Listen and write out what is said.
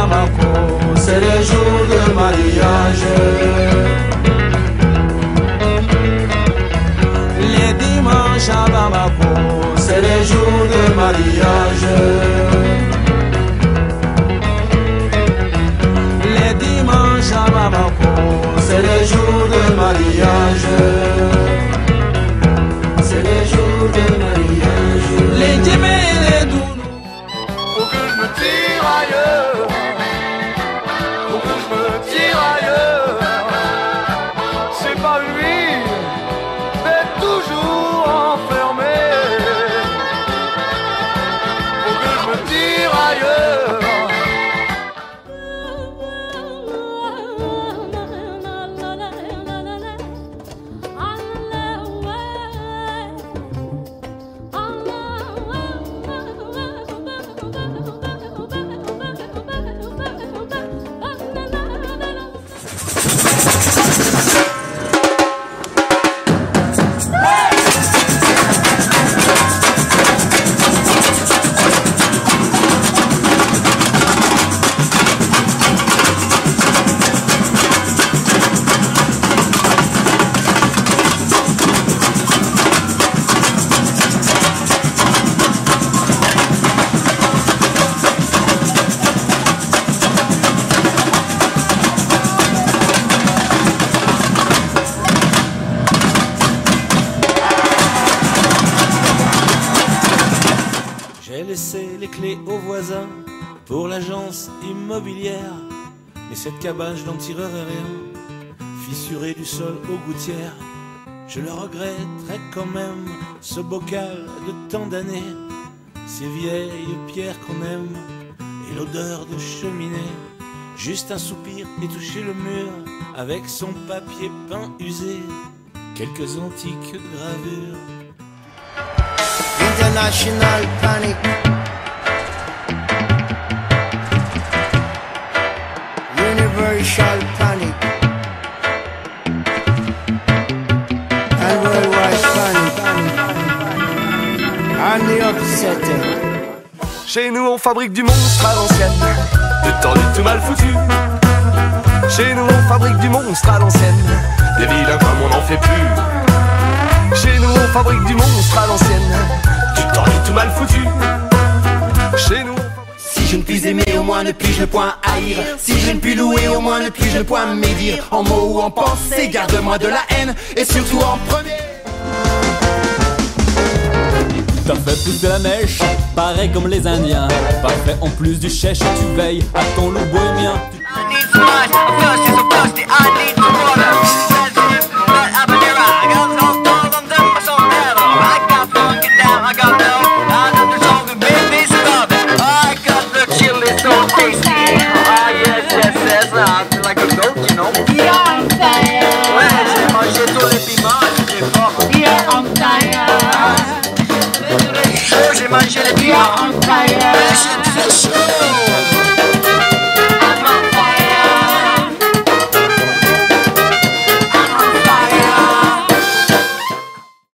Bamako, c'est les jours de mariage. Les dimanches à Bamako, c'est les jours de mariage. Les dimanches à Bamako, c'est les jours de mariage. C'est les jours de mariage. Les Djemé et les Doudou. Faut que je me tire ailleurs. Faut que je me tire ailleurs. C'est pas lui d'être toujours enfermé. Faut que je me tire ailleurs. J'ai laissé les clés aux voisins pour l'agence immobilière. Mais cette cabane, je n'en tirerai rien, fissurée du sol aux gouttières. Je le regretterai quand même, ce bocal de tant d'années, ces vieilles pierres qu'on aime et l'odeur de cheminée. Juste un soupir et toucher le mur avec son papier peint usé, quelques antiques gravures. International panic. Universal panic. And worldwide panic. And the upsetting. Chez nous on fabrique du monstre à l'ancienne, du tendu tout mal foutu. Chez nous on fabrique du monstre à l'ancienne, des vilains comme on n'en fait plus. Chez nous on fabrique du monstre à l'ancienne, du tendu tout mal foutu. Chez nous si je ne puis aimer, au moins ne puis-je le point haïr. Si je ne puis louer, au moins ne puis-je le point médire. En mots ou en pensée, garde-moi de la haine, et surtout en premier. T'as fait pousser la mèche, pareil comme les Indiens. Parfait en plus du chèche, tu veilles à ton loup bohémien. J'ai mangé les piments.